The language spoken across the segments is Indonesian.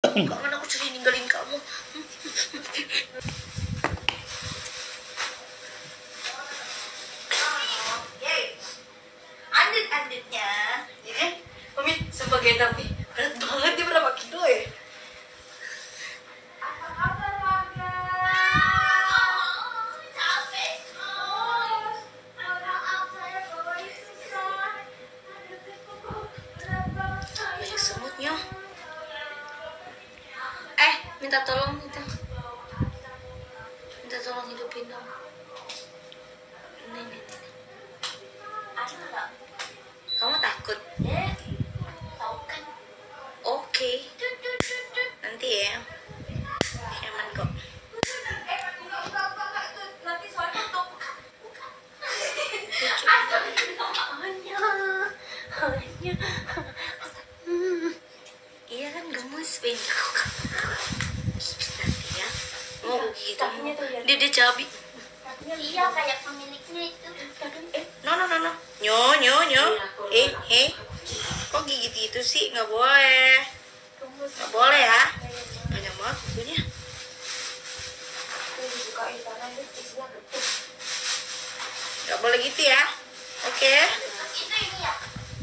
Enggak. Mana aku sudah ninggalin kamu. Andit-anditnya. Ini Mami sebagai tapi berat banget, dia berapa kilo ya? Apa kabar warga? Capek sus. Maaf saya bawain susah. Ada teko berat banget saya. Banyak semutnya. Minta tolong minta tolong hidupin dong. Ini. Ada nggak? Kamu takut? Tahu kan? Oke. Nanti ya. Aman kok. Nanti soalnya untuk buka. Hanya. Iya kan gemes pengen aku. Nanti ya. Mau gitu. Dia cabi. Iya kayak pemiliknya itu. No. Nyo. Kok gigit itu sih? Nggak boleh. Nggak boleh ya. Banyak banget bukunya. Nggak boleh gitu ya. Oke. Itu ini ya.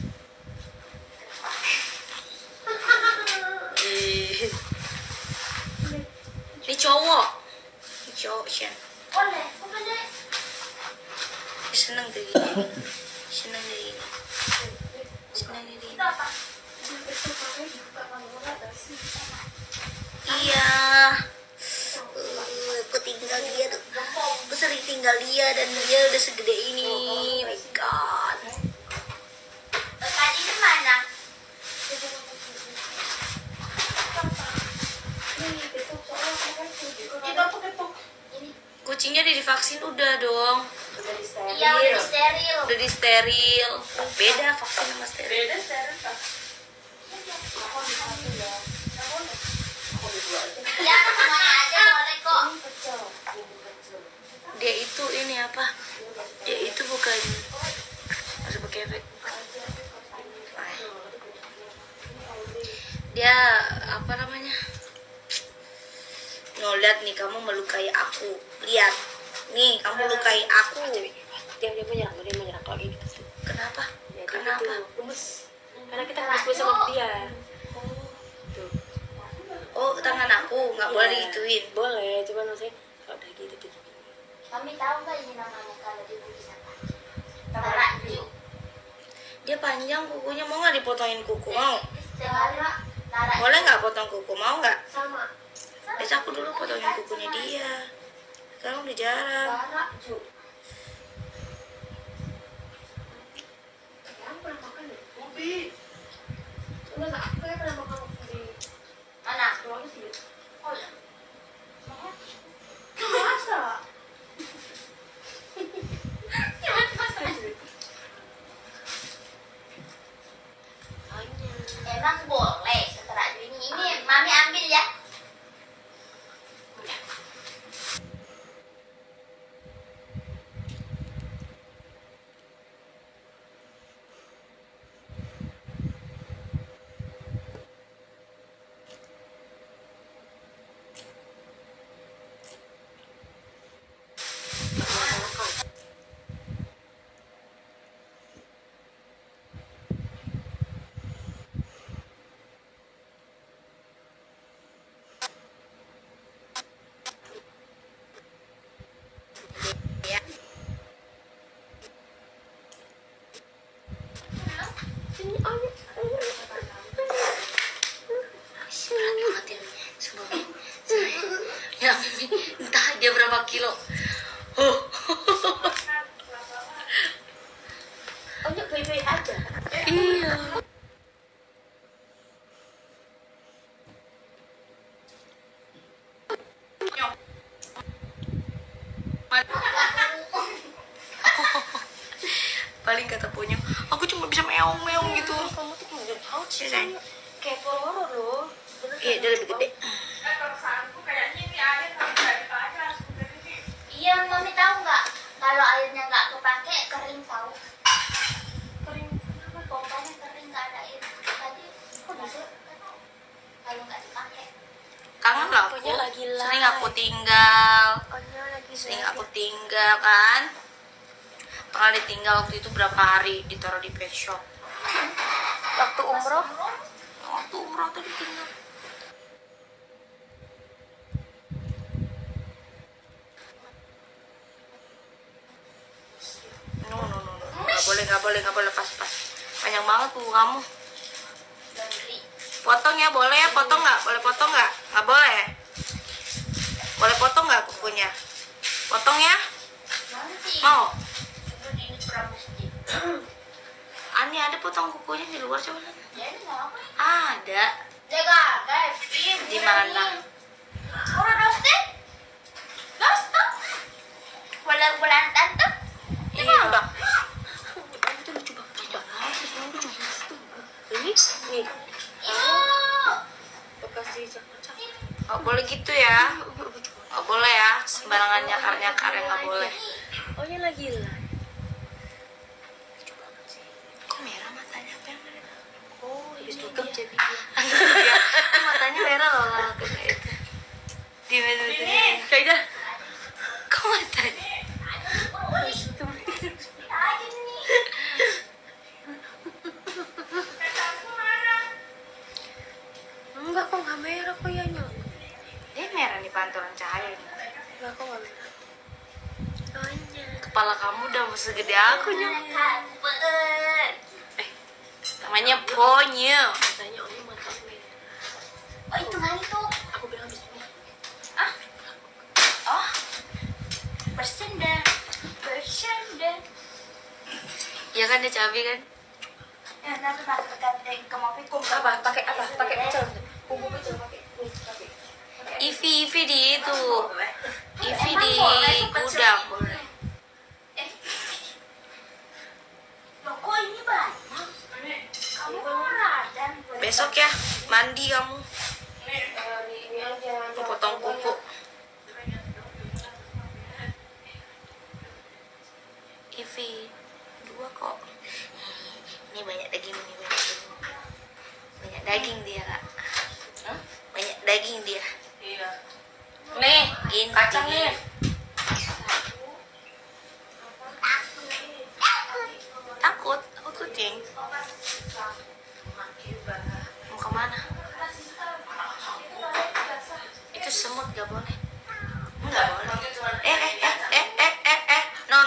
Ini cowok. Shan. Boleh, bukan deh. Seneng tuh gini. Seneng dari ini. Itu apa? Iya. Aku tinggal dia tuh. Aku sering tinggal dia dan dia udah segede ini. Oh my god. Tadi di mana? Kucingnya divaksin udah dong. Iya udah steril. Udah di steril. Beda vaksin sama steril. Beda steril Pak. Ya semuanya aja boleh kok. Dia itu ini apa? Dia itu bukan harus pakai efek. Dia apa namanya? Lihat nih, kamu melukai aku. Lihat. Nih, kamu lukai aku. Dia menyerang lagi gitu. Kenapa? Ya, Kenapa? gitu. Gemes. Karena kita gemes sama dia. Tuh. Oh, tangan aku nggak boleh digituin. Boleh, cuman maksudnya kalau udah gitu. Kami tahu nggak ini namanya kalau di buku siapa? Taraju. Dia panjang kukunya, mau nggak dipotongin kuku? Mau? Taraju. Boleh nggak potong kuku? Mau nggak? Sama. Biasa aku dulu potongin kukunya dia. Sekarang udah jarang. Taraju. Mana? Oh ya. Masa? Emang boleh setelah ini mami ambil ya. Berat banget ya, sumpah. Ya, entah dia berapa kilo. Baik-baik aja. Iya. Paling kata punya, aku cuma bisa meong-meong gitu. Kamu tuh udah tahu sih. Iya, Kayak pororo loh. dia lebih gede. Iya, mami tahu nggak? Kalau airnya nggak kepake kering tahu. Kering. Pompanya kering nggak ada air. Tadi kok bisa? Kalau nggak dipakai. Pokoknya lagi live. sering aku tinggal. Pokoknya lagi Sering live. aku tinggal kan. Pernah ditinggal waktu itu berapa hari ditaruh di pet shop. Waktu umroh. Waktu umroh tuh ditinggal. No. Nggak boleh pas. Panjang banget tuh kamu. Potong ya, boleh ya? Potong nggak? Boleh potong nggak? Nggak boleh. Boleh potong nggak kukunya? Potong ya? Mau? Ani ada potong kukunya di luar coba lihat. Ada. Di mana? Bulan tante. Iya. Itu lucu banget. Ini nih. Bekas di Jakarta. Nggak boleh gitu ya. Nggak boleh ya. Sembarangan nyakar yang nggak boleh. Oh, ini lagi live. Kok merah matanya? Apa yang merah? Oh, Habis ini tutup dia. jadi dia. Matanya merah loh kalau kayak itu. Di Kayaknya. Kok matanya? Enggak kok nggak merah kok ya nyok. Dia merah nih pantulan cahaya nih. Enggak kok nggak merah. Soalnya. Kepala kamu udah segede aku nyok. Namanya ponyel. Katanya Oni matanya merah. Oh itu kan itu. Aku bilang habis ini. Oh, bersenda. Iya kan dia cabai kan? Ya nanti pakai ke mobil Apa? Pakai apa? Pakai pecel. Bumbu pecel pakai. Nih, pakai. Ivi di itu. Ivi Emang di boleh tuh pecel? gudang. Loh kok ini banyak? Kamu radan. Besok ya mandi kamu. Ini aja. Potong kuku. Ivi 2 kok. Ini banyak daging nih, banyak daging dia kak. Banyak daging dia. Iya. Nih, ini Kacang nih. Takut kucing. Mau kemana? Itu semut gak boleh. Nggak boleh. No.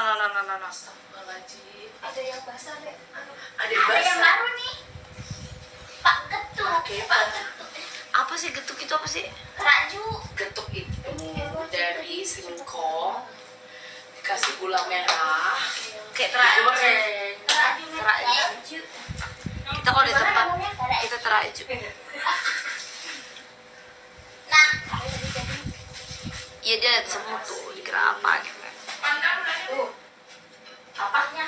Ada yang basah deh. Ada Ada yang baru nih. Pak Getuk. Pak Getuk. Apa sih getuk itu apa sih? Raju. Getuk itu dari singkong dikasih gula merah Kayak teraju. goreng. Raju. Kita kalau di tempat kita teraju. Nah, Iya dia ada semut tuh dikira apa gitu kan. apanya?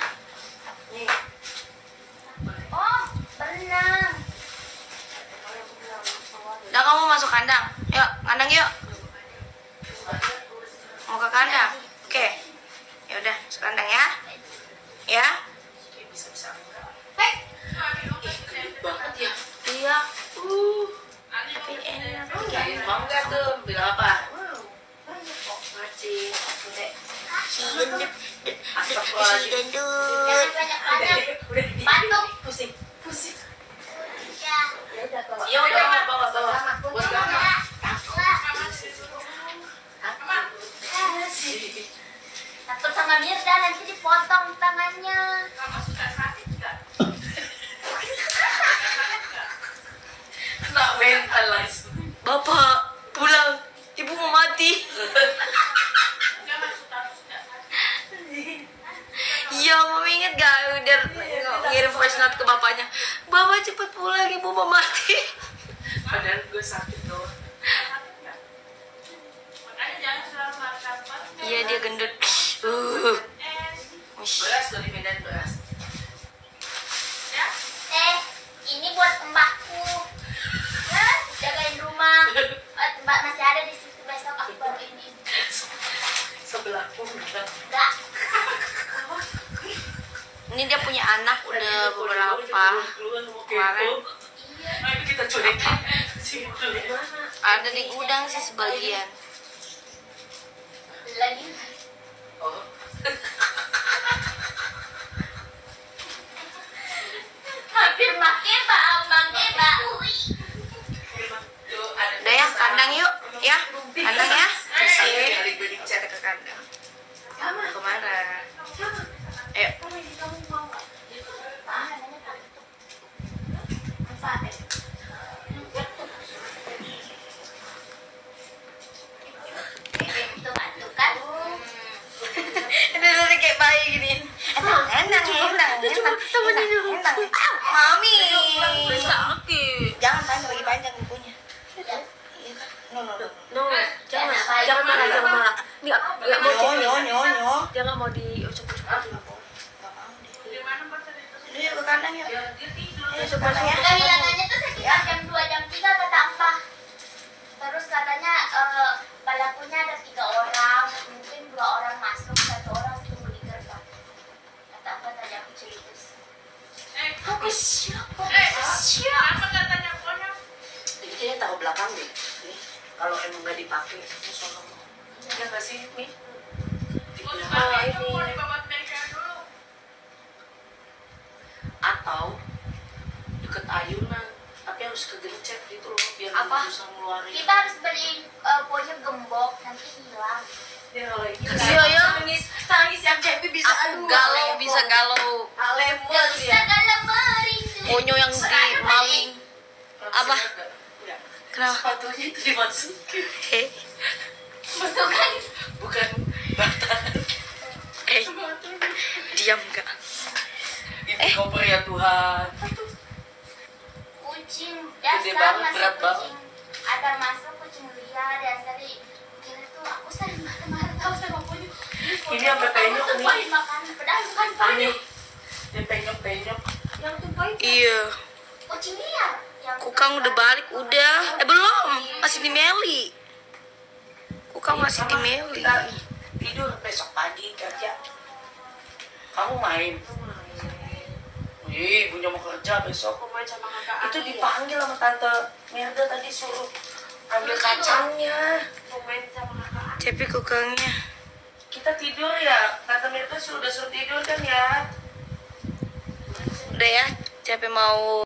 Oh, berenang. Udah kamu masuk kandang. Yuk, kandang yuk. Mau ke kandang? Oke. Ya udah, masuk kandang ya. Ya. Bisa Hei, banget ya. Iya. Tapi enak. Kayak mau nggak tuh bilang apa? Masih jangan banyak-banyak. Batuk. pusing. Ya. Ya udah bawa. Buat kamu. Takut sama Mirda nanti dipotong tangannya. Kena mental langsung. Bapak pulang. Ibu mau mati. Iya, mama inget gak? Udah ngirim voice note ke bapaknya. Bapak cepet pulang, ibu mau mati. Padahal gue sakit tuh. Iya dia gendut. Beras dari Medan beras. Ini buat mbakku. Jagain rumah. Mbak masih ada di situ, besok aku baru ini. Sebelahku enggak. Enggak. Ini dia punya anak udah beberapa kemarin. Nah, itu kita cuekin. Ada di gudang sih sebagian. Lagi. Oh. Hampir makin Bang Eba. Tuh ada. Udah ya, kandang yuk. Ya, kandang ya. Oke. Balik-balik cara ke kandang. Mau kemana? Ayo. Itu bantu kan? Udah kayak bayi gini. Enak. Mami. Sakit. Jangan panjang bukunya. No. No, jangan marah. Ini nggak mau Nyo. dia nggak mau diucap-ucap. Nggak mau deh. Ini yuk ke kandang yuk. Ayo ke kandang ya. Kehilangannya tuh sekitar jam 2 jam 3 kata Ampah. Terus katanya pelakunya ada 3 orang, mungkin 2 orang masuk, 1 orang tunggu di gerbang. Kata Ampah tadi aku cerita. Fokus siapa? Apa katanya pokoknya? Ini kayaknya tahu belakang deh. Nih, kalau emang nggak dipakai, sono. Ya nggak sih, Mi? Oh, ini. Atau deket ayunan, tapi harus kegencet gitu loh, biar Apa? nggak bisa ngeluarin. Kita harus beli pokoknya gembok, nanti hilang. Dia kalau Iya, ya. Tangis yang Cepi bisa Aku galau, bisa galau. Alemon Bisa dia. dalam merindu. Ponyo yang di maling. Apa? Enggak. Kenapa? Sepatunya itu dimasukin. Bukan. Bukan batang. Diam nggak? Eh. Itu koper ya Tuhan. Kucing Gede dasar banget, masa berat kucing ada masuk kucing liar dasar kira tuh aku sering marah-marah tahu sama Ponyo. Ini sampai penyok nih. Tumpahin makanan padahal bukan Ponyo. Dia penyok-penyok. Yang tumpahin Iya. kucing liar. Yang Kukang udah balik, udah. Belum, masih di Meli. Kukang masih di Meli. Kita tidur besok pagi kerja. Kamu main. Wih, punya mau kerja besok. Aku main sama kakak. Itu dipanggil sama tante Merda tadi suruh ambil kacangnya. Aku main sama kakak. Tapi kukangnya. Kita tidur ya. Tante Merda sudah suruh tidur kan ya. Udah ya, capek mau